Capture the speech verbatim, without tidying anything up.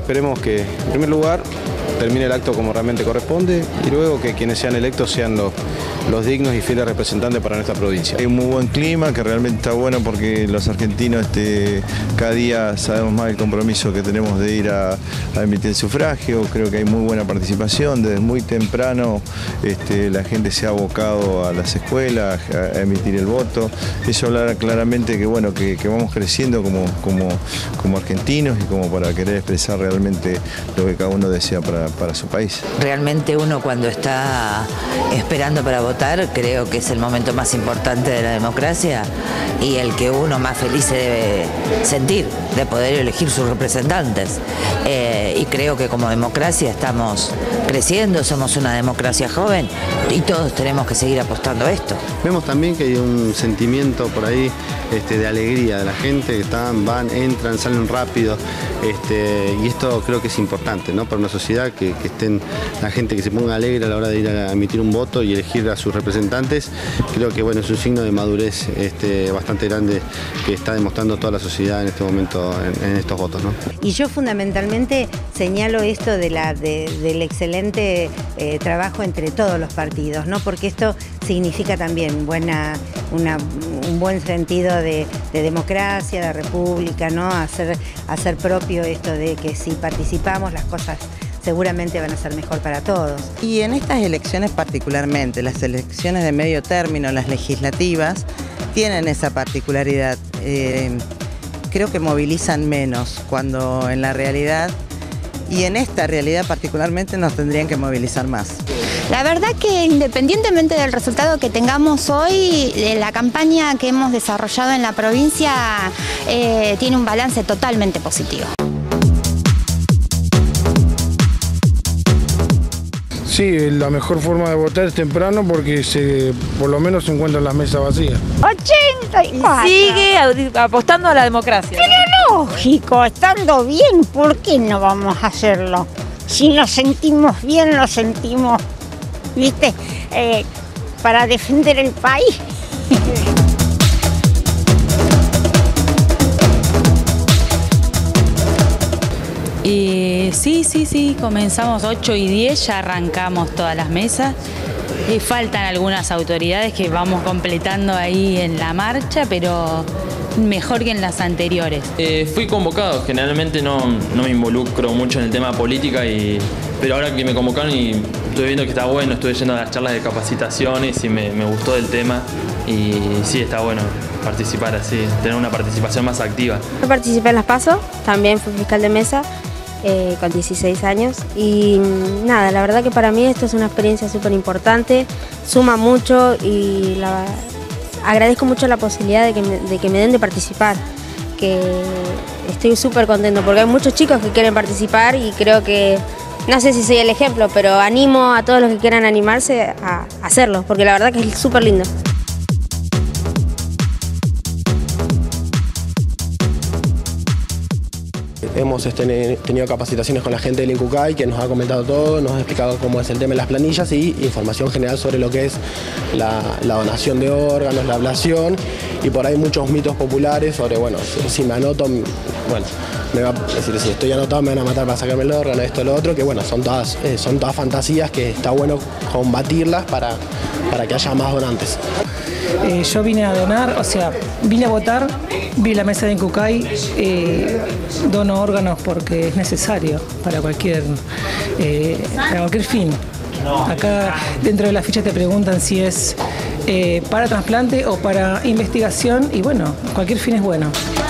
esperemos que, en primer lugar, termine el acto como realmente corresponde y luego que quienes sean electos sean los, los dignos y fieles representantes para nuestra provincia. Hay un muy buen clima que realmente está bueno porque los argentinos este, cada día sabemos más el compromiso que tenemos de ir a, a emitir el sufragio. Creo que hay muy buena participación, desde muy temprano este, la gente se ha abocado a las escuelas a, a emitir el voto. Eso habla claramente que, bueno, que, que vamos creciendo como, como, como argentinos y como para querer expresar realmente lo que cada uno desea para para su país. Realmente uno cuando está esperando para votar, creo que es el momento más importante de la democracia y el que uno más feliz se debe sentir de poder elegir sus representantes. Eh, y creo que como democracia estamos creciendo, somos una democracia joven y todos tenemos que seguir apostando a esto. Vemos también que hay un sentimiento por ahí este, de alegría de la gente, que están, van, entran, salen rápido, este, y esto creo que es importante, ¿no? Para una sociedad que, que estén la gente que se ponga alegre a la hora de ir a emitir un voto y elegir a sus representantes. Creo que bueno, es un signo de madurez este, bastante grande que está demostrando toda la sociedad en este momento en, en estos votos, ¿no? Y yo fundamentalmente señalo esto de la, de, del excelente eh, trabajo entre todos los partidos, ¿no? Porque esto significa también buena, una, un buen sentido de, de democracia, de república, ¿no? Hacer, hacer propio esto de que si participamos las cosas seguramente van a ser mejor para todos. Y en estas elecciones particularmente, las elecciones de medio término, las legislativas, tienen esa particularidad. Eh, creo que movilizan menos cuando en la realidad, y en esta realidad particularmente, nos tendrían que movilizar más. La verdad que independientemente del resultado que tengamos hoy, la campaña que hemos desarrollado en la provincia eh, tiene un balance totalmente positivo. Sí, la mejor forma de votar es temprano porque se, por lo menos se encuentran las mesas vacías. ochenta y cuatro. Sigue apostando a la democracia. Pero lógico, estando bien, ¿por qué no vamos a hacerlo? Si nos sentimos bien, lo sentimos, ¿viste? Eh, para defender el país. Y sí, sí, sí, comenzamos ocho y diez, ya arrancamos todas las mesas. Y faltan algunas autoridades que vamos completando ahí en la marcha, pero mejor que en las anteriores. Eh, fui convocado, generalmente no, no me involucro mucho en el tema política, y, pero ahora que me convocaron y estuve viendo que está bueno, estuve yendo a las charlas de capacitaciones y me, me gustó el tema y sí, está bueno participar así, tener una participación más activa. Yo participé en las PASO, también fui fiscal de mesa. Eh, con dieciséis años y nada, la verdad que para mí esto es una experiencia súper importante, suma mucho y la, agradezco mucho la posibilidad de que, me, de que me den de participar, que estoy súper contento porque hay muchos chicos que quieren participar y creo que, no sé si soy el ejemplo, pero animo a todos los que quieran animarse a hacerlo, porque la verdad que es súper lindo. Hemos este, tenido capacitaciones con la gente del INCUCAI que nos ha comentado todo, nos ha explicado cómo es el tema de las planillas y información general sobre lo que es la, la donación de órganos, la ablación y por ahí muchos mitos populares sobre, bueno, si, si me anoto, bueno, me va a decir, si estoy anotado me van a matar para sacarme el órgano, esto, lo otro, que bueno, son todas, eh, son todas fantasías que está bueno combatirlas para, para que haya más donantes. Eh, yo vine a donar, o sea, vine a votar, vi la mesa de INCUCAI, eh, dono órganos porque es necesario para cualquier, eh, para cualquier fin. Acá dentro de la ficha te preguntan si es eh, para trasplante o para investigación y bueno, cualquier fin es bueno.